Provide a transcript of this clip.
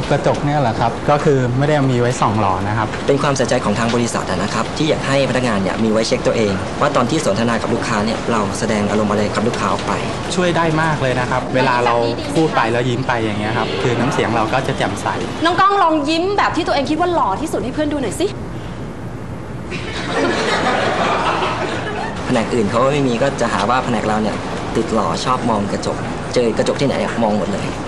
กระจกเนี่ยแหละครับก็คือไม่ได้มีไว้ส่องหล่อนะครับเป็นความใส่ใจของทางบริษัทนะครับที่อยากให้พนักงานเนี่ยมีไว้เช็คตัวเองว่าตอนที่สนทนากับลูกค้าเนี่ยเราแสดงอารมณ์อะไรกับลูกค้าออกไปช่วยได้มากเลยนะครับเวลาเราพูดไปแล้วยิ้มไปอย่างเงี้ยครับคือน้ำเสียงเราก็จะแจ่มใสน้องก้องลองยิ้มแบบที่ตัวเองคิดว่าหล่อที่สุดให้เพื่อนดูหน่อยสิแผนกอื่นเขาไม่มีก็จะหาว่าแผนกเราเนี่ยติดหล่อชอบมองกระจกเจอกระจกที่ไหนมองหมดเลย